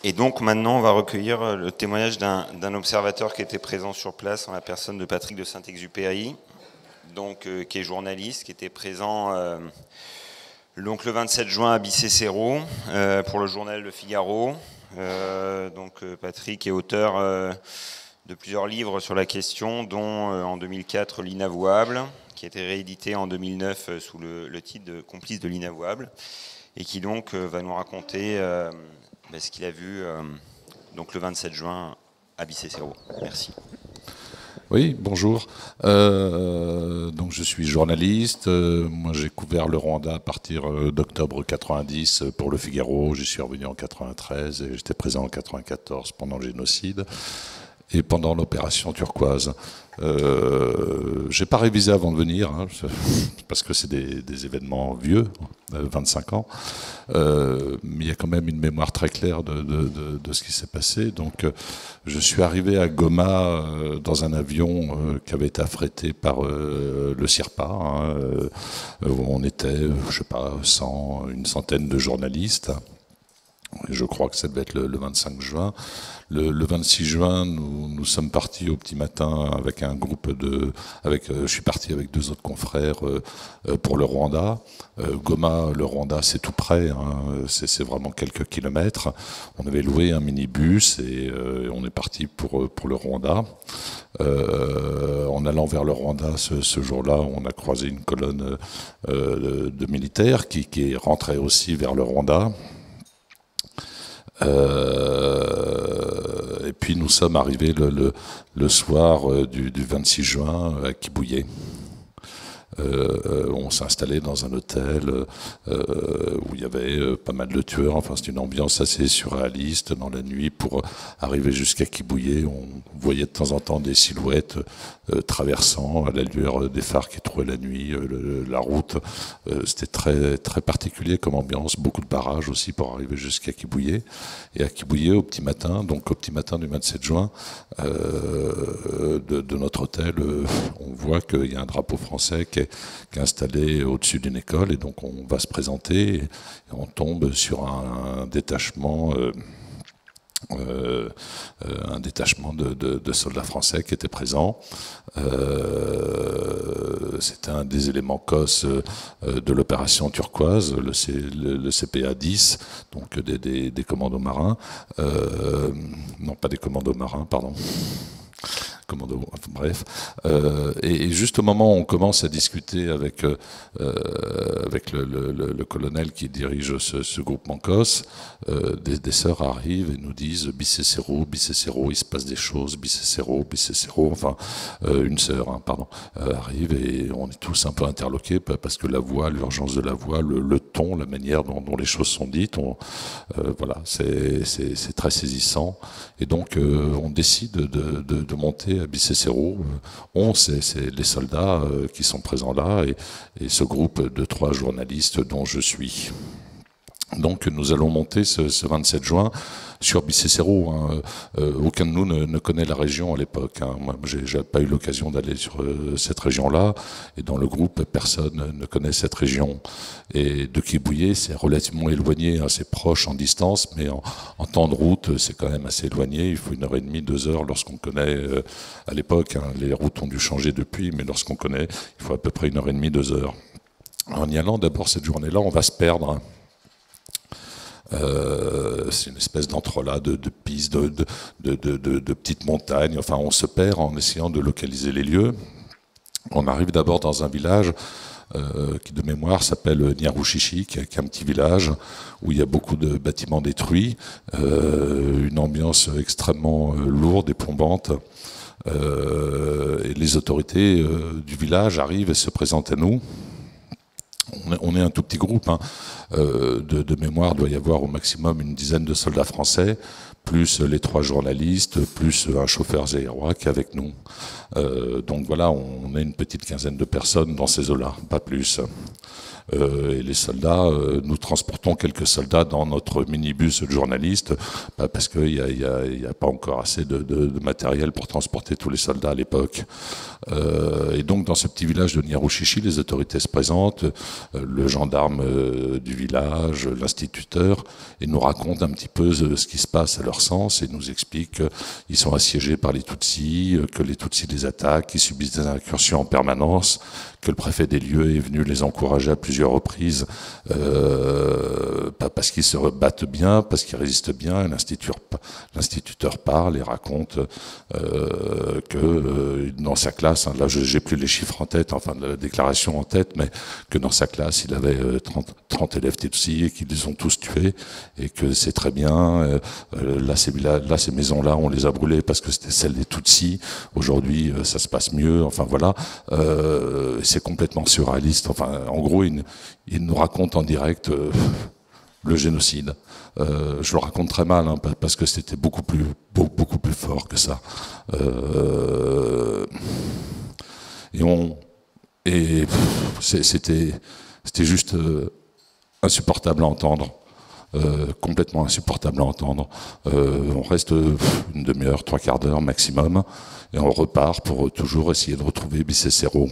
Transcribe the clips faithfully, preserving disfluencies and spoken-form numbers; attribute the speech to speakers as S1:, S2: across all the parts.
S1: Et donc maintenant, on va recueillir le témoignage d'un observateur qui était présent sur place, en la personne de Patrick de Saint-Exupéry, donc euh, qui est journaliste, qui était présent euh, donc le vingt-sept juin à Bicêtre euh, pour le journal Le Figaro. Euh, donc euh, Patrick est auteur euh, de plusieurs livres sur la question, dont euh, en deux mille quatre L'inavouable, qui a été réédité en deux mille neuf euh, sous le, le titre de Complice de l'inavouable, et qui donc euh, va nous raconter euh, ben, ce qu'il a vu euh, donc le vingt-sept juin à Bicêtre. Merci.
S2: Oui, bonjour. Euh, donc je suis journaliste. Euh, moi, j'ai couvert le Rwanda à partir euh, d'octobre quatre-vingt-dix pour Le Figaro. J'y suis revenu en quatre-vingt-treize et j'étais présent en quatre-vingt-quatorze pendant le génocide et pendant l'opération turquoise. Euh, j'ai pas révisé avant de venir, hein, parce que c'est des, des événements vieux, vingt-cinq ans, euh, mais il y a quand même une mémoire très claire de, de, de, de ce qui s'est passé. Donc, euh, je suis arrivé à Goma euh, dans un avion euh, qui avait été affrété par euh, le CIRPA, hein, euh, où on était, je sais pas, cent, une centaine de journalistes. Je crois que ça devait être le, le vingt-cinq juin. Le, le vingt-six juin, nous, nous sommes partis au petit matin avec un groupe de... Avec, euh, je suis parti avec deux autres confrères euh, pour le Rwanda. Euh, Goma, le Rwanda, c'est tout près, hein, c'est vraiment quelques kilomètres. On avait loué un minibus et euh, on est parti pour, pour le Rwanda. Euh, en allant vers le Rwanda, ce, ce jour-là, on a croisé une colonne euh, de, de militaires qui, qui est rentrée aussi vers le Rwanda. Euh, et puis nous sommes arrivés le, le, le soir du, du vingt-six juin à Kibuye. Euh, on s'est installé dans un hôtel euh, où il y avait euh, pas mal de tueurs. Enfin, c'est une ambiance assez surréaliste dans la nuit. Pour arriver jusqu'à Kibuye, on voyait de temps en temps des silhouettes euh, traversant à la lueur des phares qui trouvaient la nuit euh, le, la route. Euh, C'était très très particulier comme ambiance. Beaucoup de barrages aussi pour arriver jusqu'à Kibuye. Et à Kibuye, au petit matin, donc au petit matin du vingt-sept juin, euh, de, de notre hôtel, euh, on voit qu'il y a un drapeau français qui est qui est installé au-dessus d'une école, et donc on va se présenter et on tombe sur un, un détachement euh, euh, un détachement de, de, de soldats français qui étaient présents. Euh, C'était un des éléments C O S euh, de l'opération turquoise, le, C, le, le C P A dix, donc des, des, des commandos marins. Euh, non, pas des commandos marins, pardon. Commando, enfin, bref. Euh, et, et juste au moment où on commence à discuter avec, euh, avec le, le, le colonel qui dirige ce, ce groupement C O S, euh, des, des sœurs arrivent et nous disent Bicêtre, Bicêtre, il se passe des choses, Bicêtre, Bicêtre, enfin, euh, une sœur, hein, pardon, euh, arrive et on est tous un peu interloqués parce que la voix, l'urgence de la voix, le, le ton, la manière dont, dont les choses sont dites, on, euh, voilà, c'est très saisissant. Et donc, euh, on décide de, de, de monter à Bicêtre. On, c'est les soldats euh, qui sont présents là et, et ce groupe de trois journalistes dont je suis. Donc nous allons monter ce, ce vingt-sept juin sur Bicêtre. Hein. Euh, aucun de nous ne, ne connaît la région à l'époque. Hein. Moi, j'ai pas eu l'occasion d'aller sur euh, cette région-là. Et dans le groupe, personne ne connaît cette région. Et de Kibuye, c'est relativement éloigné. Hein. C'est proche en distance, mais en, en temps de route, c'est quand même assez éloigné. Il faut une heure et demie, deux heures lorsqu'on connaît, euh, à l'époque, hein, les routes ont dû changer depuis, mais lorsqu'on connaît, il faut à peu près une heure et demie, deux heures. En y allant, d'abord, cette journée-là, on va se perdre. Hein. Euh, c'est une espèce d'entrelac de, de pistes, de, de, de, de, de petites montagnes. Enfin, on se perd en essayant de localiser les lieux. On arrive d'abord dans un village euh, qui, de mémoire, s'appelle Nyarushishi, qui est un petit village où il y a beaucoup de bâtiments détruits, euh, une ambiance extrêmement euh, lourde et plombante. Euh, et les autorités euh, du village arrivent et se présentent à nous. On est un tout petit groupe, hein. euh, de, de mémoire, il doit y avoir au maximum une dizaine de soldats français, plus les trois journalistes, plus un chauffeur zaïrois avec nous. Euh, donc voilà, on est une petite quinzaine de personnes dans ces eaux-là, pas plus. Euh, et les soldats, euh, nous transportons quelques soldats dans notre minibus de journalistes, bah, parce qu'il n'y a, y a, y a pas encore assez de, de, de matériel pour transporter tous les soldats à l'époque. Euh, et donc dans ce petit village de Niarouchichi, les autorités se présentent, euh, le gendarme euh, du village, l'instituteur, et nous racontent un petit peu ce qui se passe à leur sens, et nous expliquent qu'ils sont assiégés par les Tutsis, que les Tutsis les attaquent, qu'ils subissent des incursions en permanence, que le préfet des lieux est venu les encourager à plusieurs reprises, euh, pas parce qu'ils se battent bien, parce qu'ils résistent bien. L'instituteur parle et raconte euh, que euh, dans sa classe, hein, là je j'ai plus les chiffres en tête, enfin la déclaration en tête, mais que dans sa classe il avait trente, trente élèves Tutsis et qu'ils les ont tous tués, et que c'est très bien. Euh, là, ces, là ces maisons-là on les a brûlées parce que c'était celles des Tutsis. Aujourd'hui euh, ça se passe mieux. Enfin voilà. Euh, c'est complètement surréaliste. Enfin, en gros, il, il nous raconte en direct euh, le génocide. Euh, je le raconte très mal, hein, parce que c'était beaucoup plus, beaucoup, beaucoup plus fort que ça. Euh, et on, et c'était, c'était juste euh, insupportable à entendre. Euh, complètement insupportable à entendre. Euh, on reste une demi-heure, trois quarts d'heure maximum, et on repart pour toujours essayer de retrouver Bicécéro.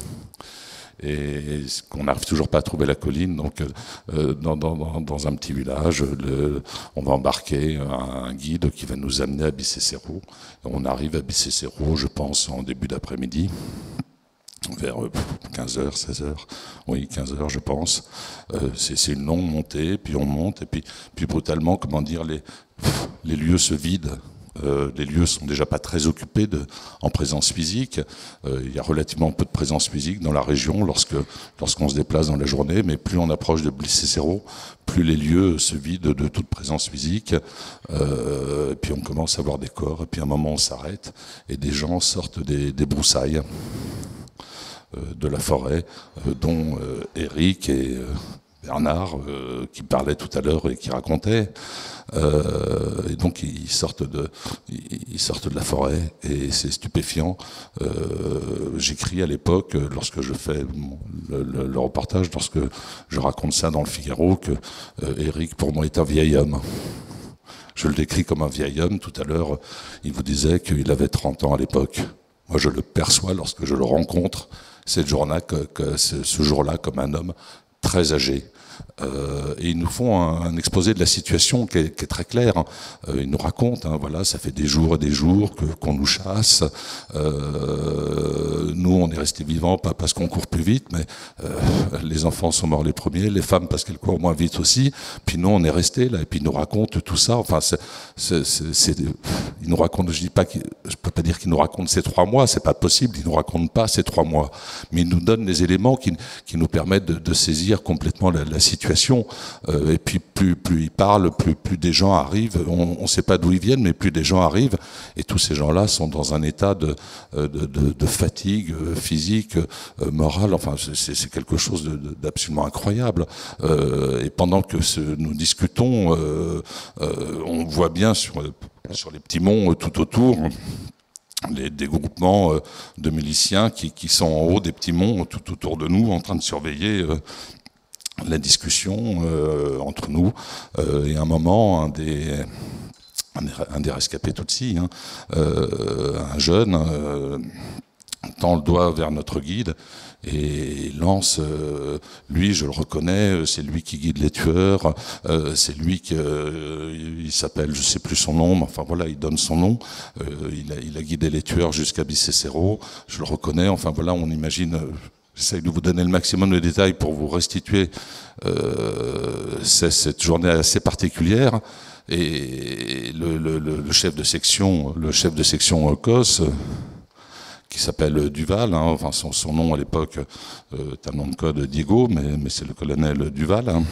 S2: Et qu'on n'arrive toujours pas à trouver la colline, donc euh, dans, dans, dans un petit village, le, on va embarquer un, un guide qui va nous amener à Bicécéro. On arrive à Bicécéro, je pense, en début d'après-midi, vers quinze heures, seize heures, oui, quinze heures, je pense. Euh, c'est une longue montée, puis on monte, et puis, puis brutalement, comment dire, les, les lieux se vident. Euh, les lieux sont déjà pas très occupés de, en présence physique. Euh, il y a relativement peu de présence physique dans la région lorsque lorsqu'on se déplace dans la journée, mais plus on approche de Bicécéro, plus les lieux se vident de toute présence physique. Euh, et puis on commence à voir des corps, et puis à un moment on s'arrête, et des gens sortent des, des broussailles euh, de la forêt, euh, dont euh, Eric et euh, Bernard, euh, qui parlaient tout à l'heure et qui racontaient. Euh, et donc ils sortent de, ils sortent de la forêt, et c'est stupéfiant. Euh, J'écris à l'époque, lorsque je fais le, le, le reportage, lorsque je raconte ça dans le Figaro, que euh, Eric pour moi est un vieil homme. Je le décris comme un vieil homme. Tout à l'heure, il vous disait qu'il avait trente ans à l'époque. Moi, je le perçois lorsque je le rencontre cette journée, que, que ce, ce jour-là, comme un homme très âgé. Euh, et ils nous font un, un exposé de la situation qui est, qui est très clair. Hein. Euh, ils nous racontent, hein, voilà, ça fait des jours et des jours que, qu'on nous chasse. Euh, nous, on est restés vivants, pas parce qu'on court plus vite, mais euh, les enfants sont morts les premiers, les femmes parce qu'elles courent moins vite aussi. Puis nous, on est restés là, et puis ils nous racontent tout ça. Enfin, c'est, c'est, c'est, c'est, ils nous racontent. Je dis pas, je peux pas dire qu'ils nous racontent ces trois mois, c'est pas possible. Ils nous racontent pas ces trois mois, mais ils nous donnent les éléments qui, qui nous permettent de, de saisir complètement la, la situation. Euh, et puis plus, plus ils parlent, plus, plus des gens arrivent. On ne sait pas d'où ils viennent, mais plus des gens arrivent. Et tous ces gens-là sont dans un état de, de, de, de fatigue physique, morale. Enfin, c'est, c'est quelque chose de, de, d'absolument incroyable. Euh, et pendant que ce, nous discutons, euh, euh, on voit bien sur, sur les petits monts tout autour Les, des groupements euh, de miliciens qui, qui sont en haut des petits monts tout autour de nous, en train de surveiller euh, la discussion euh, entre nous. Euh, et à un moment, un des, un des, un des rescapés Tutsis, hein, euh, un jeune, euh, tend le doigt vers notre guide et lance, euh, lui je le reconnais, c'est lui qui guide les tueurs, euh, c'est lui qui, euh, il s'appelle, je sais plus son nom, mais enfin voilà, il donne son nom, euh, il, a, il a guidé les tueurs jusqu'à Bicécéro, je le reconnais, enfin voilà, on imagine, euh, j'essaie de vous donner le maximum de détails pour vous restituer euh, cette journée assez particulière. Et le, le, le chef de section, le chef de section C O S, qui s'appelle Duval, hein, enfin son, son nom à l'époque euh, est un nom de code Diego, mais, mais c'est le colonel Duval, hein,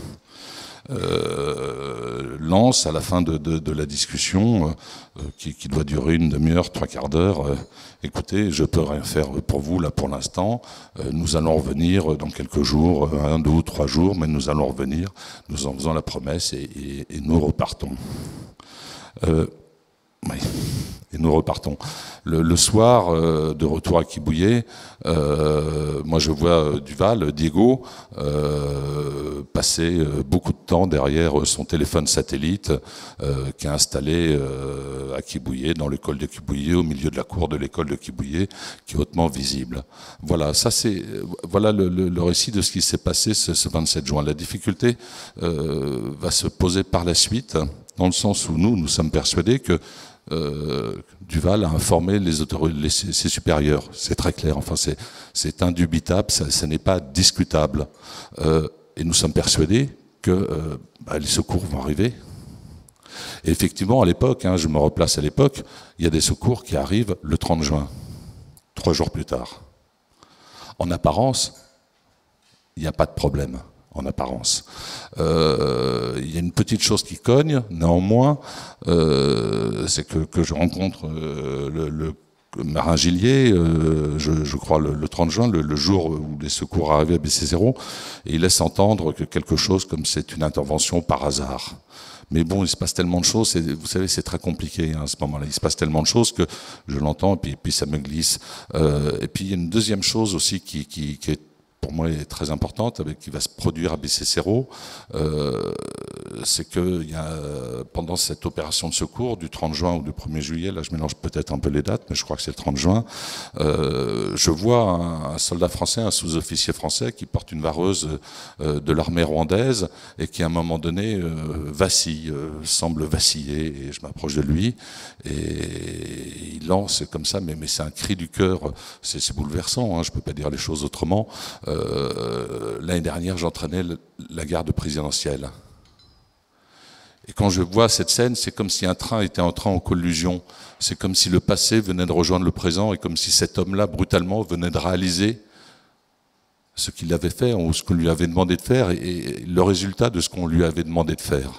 S2: euh, lance à la fin de, de, de la discussion, euh, qui, qui doit durer une demi-heure, trois quarts d'heure, euh, écoutez, je peux rien faire pour vous là pour l'instant, euh, nous allons revenir dans quelques jours, un, deux ou trois jours, mais nous allons revenir, nous en faisons la promesse et, et, et nous repartons. Euh, oui. Et nous repartons. Le, le soir, euh, de retour à Quibouillet, euh, moi je vois Duval, Diego, euh, passer beaucoup de temps derrière son téléphone satellite euh, qui est installé euh, à Quibouillet, dans l'école de Quibouillet, au milieu de la cour de l'école de Quibouillet, qui est hautement visible. Voilà, ça c'est, voilà le, le, le récit de ce qui s'est passé ce, ce vingt-sept juin. La difficulté euh, va se poser par la suite, dans le sens où nous, nous sommes persuadés que Euh, Duval a informé les autorités, les, ses supérieurs. C'est très clair. Enfin, c'est, c'est indubitable. Ça, ça n'est pas discutable. Euh, et nous sommes persuadés que euh, bah, les secours vont arriver. Et effectivement, à l'époque, hein, je me replace à l'époque, il y a des secours qui arrivent le trente juin, trois jours plus tard. En apparence, il n'y a pas de problème. En apparence. Euh, il y a une petite chose qui cogne, néanmoins, euh, c'est que, que je rencontre euh, le, le marin Gillier, euh, je, je crois le, le trente juin, le, le jour où les secours arrivaient à B C zéro, et il laisse entendre que quelque chose comme c'est une intervention par hasard. Mais bon, il se passe tellement de choses, et vous savez, c'est très compliqué hein, à ce moment-là. Il se passe tellement de choses que je l'entends, et puis, et puis ça me glisse. Euh, et puis il y a une deuxième chose aussi qui, qui, qui est pour moi est très importante, avec qui va se produire à B C zéro, euh, c'est que il y a, pendant cette opération de secours du trente juin ou du premier juillet, là je mélange peut-être un peu les dates, mais je crois que c'est le trente juin, euh, je vois un, un soldat français, un sous-officier français qui porte une vareuse euh, de l'armée rwandaise et qui à un moment donné euh, vacille, euh, semble vaciller, et je m'approche de lui et il lance comme ça, mais, mais c'est un cri du cœur, c'est, c'est bouleversant, hein, je peux pas dire les choses autrement. Euh, l'année dernière, j'entraînais la garde présidentielle. Et quand je vois cette scène, c'est comme si un train était entré en collusion. C'est comme si le passé venait de rejoindre le présent et comme si cet homme-là, brutalement, venait de réaliser ce qu'il avait fait ou ce qu'on lui avait demandé de faire et le résultat de ce qu'on lui avait demandé de faire.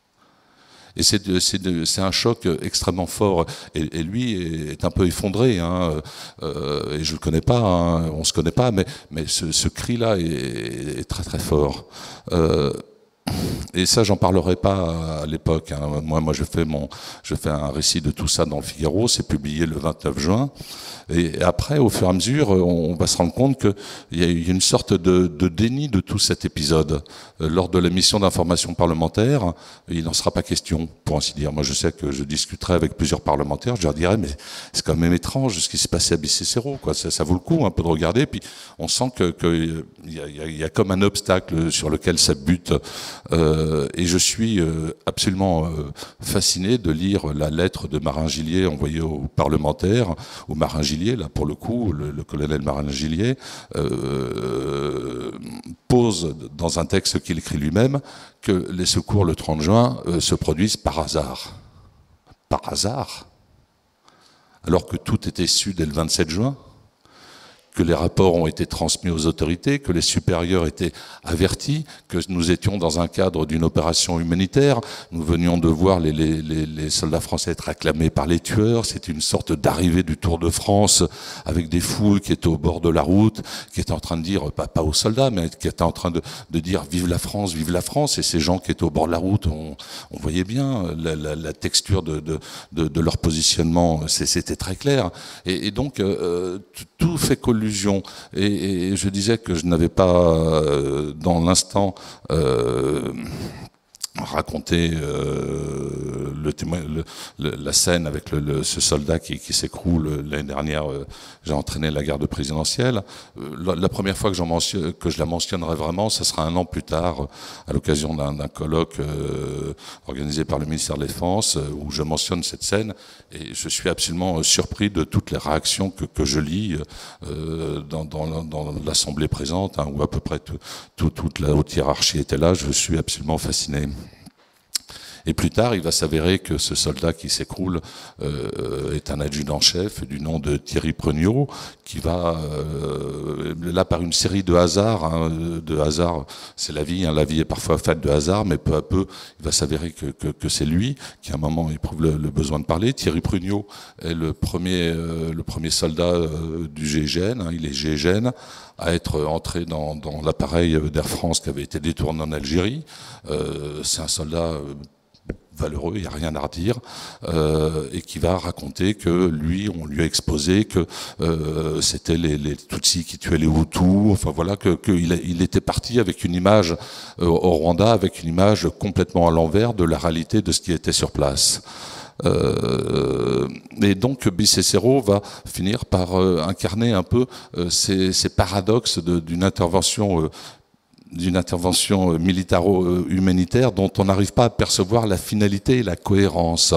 S2: Et c'est, de, c'est, de, c'est un choc extrêmement fort. Et, et lui est un peu effondré. Hein, euh, et je le connais pas, hein, on se connaît pas, mais, mais ce, ce cri-là est, est très très fort. Euh, Et ça, j'en parlerai pas à l'époque. Hein. Moi, moi, je fais mon, je fais un récit de tout ça dans le Figaro. C'est publié le vingt-neuf juin. Et après, au fur et à mesure, on va se rendre compte qu'il y a une sorte de, de déni de tout cet épisode. Lors de la mission d'information parlementaire, il n'en sera pas question, pour ainsi dire. Moi, je sais que je discuterai avec plusieurs parlementaires. Je leur dirai, mais c'est quand même étrange ce qui s'est passé à B C zéro, quoi. Ça, ça vaut le coup un peu de regarder. Puis on sent que, que y a, y a comme un obstacle sur lequel ça bute. Euh, et je suis euh, absolument euh, fasciné de lire la lettre de Marin Gillier envoyée aux parlementaires, au Marin Gillier, là pour le coup, le, le colonel Marin Gillier, euh, pose dans un texte qu'il écrit lui-même que les secours le trente juin euh, se produisent par hasard. Par hasard, alors que tout était su dès le vingt-sept juin, que les rapports ont été transmis aux autorités, que les supérieurs étaient avertis, que nous étions dans un cadre d'une opération humanitaire. Nous venions de voir les, les, les soldats français être acclamés par les tueurs. C'était une sorte d'arrivée du Tour de France avec des foules qui étaient au bord de la route, qui étaient en train de dire, pas, pas aux soldats, mais qui étaient en train de, de dire « Vive la France, vive la France ». Et ces gens qui étaient au bord de la route, on, on voyait bien la, la, la texture de, de, de, de leur positionnement. C'était très clair. Et, et donc, euh, tout fait collusion. Et, et je disais que je n'avais pas, euh, dans l'instant, euh, raconté euh, le témoin, le, le, la scène avec le, le, ce soldat qui, qui s'écroule. L'année dernière, euh, j'ai entraîné la garde présidentielle. Euh, la, la première fois que, j'en mentionne, que je la mentionnerai vraiment, ce sera un an plus tard, à l'occasion d'un, d'un colloque euh, organisé par le ministère de la Défense, euh, où je mentionne cette scène. Et je suis absolument surpris de toutes les réactions que, que je lis euh, dans, dans, dans l'assemblée présente, hein, où à peu près tout, tout, toute la haute hiérarchie était là. Je suis absolument fasciné. Et plus tard, il va s'avérer que ce soldat qui s'écroule euh, est un adjudant-chef du nom de Thierry Preugnot, qui va, euh, là par une série de hasards, hein, de hasards, c'est la vie, hein, la vie est parfois faite de hasards, mais peu à peu, il va s'avérer que, que, que c'est lui qui à un moment éprouve le, le besoin de parler. Thierry Preugnot est le premier, euh, le premier soldat euh, du G I G N, hein, il est G I G N, à être entré dans, dans l'appareil d'Air France qui avait été détourné en Algérie. Euh, c'est un soldat... Euh, valeureux, il n'y a rien à redire, euh, et qui va raconter que lui, on lui a exposé que euh, c'était les, les Tutsis qui tuaient les Hutus, enfin voilà, que, que il, a, il était parti avec une image euh, au Rwanda, avec une image complètement à l'envers de la réalité de ce qui était sur place. Euh, et donc Bisesero va finir par euh, incarner un peu euh, ces, ces paradoxes d'une intervention euh, d'une intervention militaro-humanitaire dont on n'arrive pas à percevoir la finalité et la cohérence.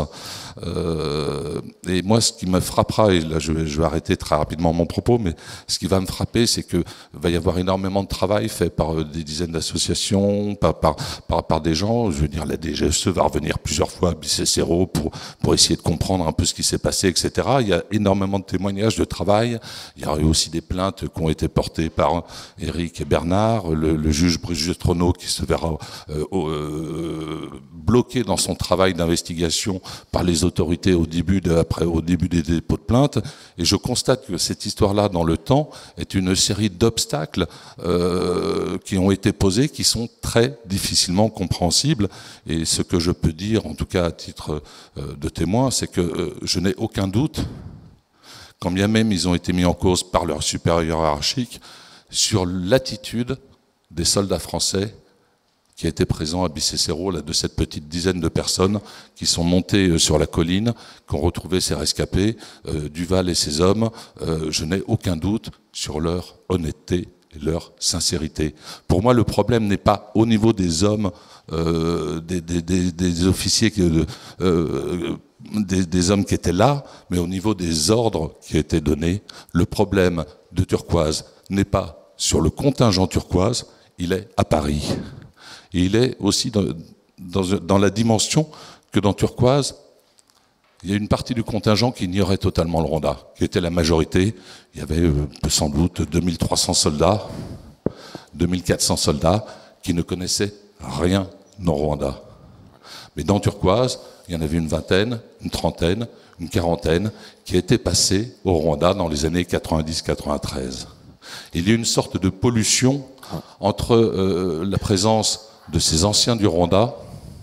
S2: Euh, et moi, ce qui me frappera, et là je vais, je vais arrêter très rapidement mon propos, mais ce qui va me frapper, c'est qu'il va y avoir énormément de travail fait par des dizaines d'associations, par, par, par, par des gens. Je veux dire, la D G S E va revenir plusieurs fois à Bisesero pour, pour essayer de comprendre un peu ce qui s'est passé, et cetera. Il y a énormément de témoignages de travail. Il y a eu aussi des plaintes qui ont été portées par Éric et Bernard, le, le juge Brigitte Trono qui se verra euh, euh, bloqué dans son travail d'investigation par les autorités au début, de, après, au début des dépôts de plainte. Et je constate que cette histoire-là, dans le temps, est une série d'obstacles euh, qui ont été posés, qui sont très difficilement compréhensibles. Et ce que je peux dire, en tout cas à titre euh, de témoin, c'est que euh, je n'ai aucun doute, quand bien même ils ont été mis en cause par leur supérieur hiérarchique, sur l'attitude des soldats français qui étaient présents à Bisesero, là, de cette petite dizaine de personnes qui sont montées sur la colline, qui ont retrouvé ces rescapés, euh, Duval et ses hommes. Euh, je n'ai aucun doute sur leur honnêteté et leur sincérité. Pour moi, le problème n'est pas au niveau des hommes, euh, des, des, des, des officiers, qui, euh, des, des hommes qui étaient là, mais au niveau des ordres qui étaient donnés. Le problème de Turquoise n'est pas sur le contingent turquoise, il est à Paris. Et il est aussi dans, dans, dans la dimension que dans Turquoise, il y a une partie du contingent qui ignorait totalement le Rwanda, qui était la majorité. Il y avait euh, sans doute deux mille trois cents soldats, deux mille quatre cents soldats qui ne connaissaient rien au Rwanda. Mais dans Turquoise, il y en avait une vingtaine, une trentaine, une quarantaine qui étaient passés au Rwanda dans les années quatre-vingt-dix quatre-vingt-treize. Il y a une sorte de pollution entre euh, la présence de ces anciens du Rwanda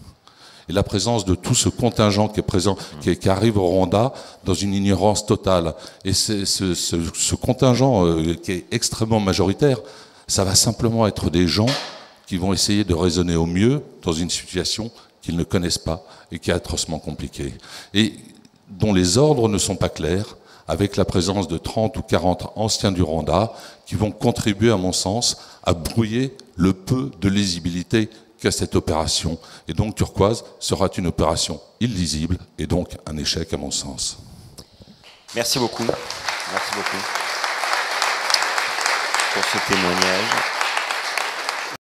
S2: et la présence de tout ce contingent qui est présent, qui, qui arrive au Rwanda dans une ignorance totale. Et ce, ce, ce contingent euh, qui est extrêmement majoritaire, ça va simplement être des gens qui vont essayer de raisonner au mieux dans une situation qu'ils ne connaissent pas et qui est atrocement compliquée. Et dont les ordres ne sont pas clairs, avec la présence de trente ou quarante anciens du Rwanda qui vont contribuer, à mon sens, à brouiller le peu de lisibilité qu'a cette opération. Et donc Turquoise sera une opération illisible et donc un échec, à mon sens.
S1: Merci beaucoup. Merci beaucoup pour ce témoignage.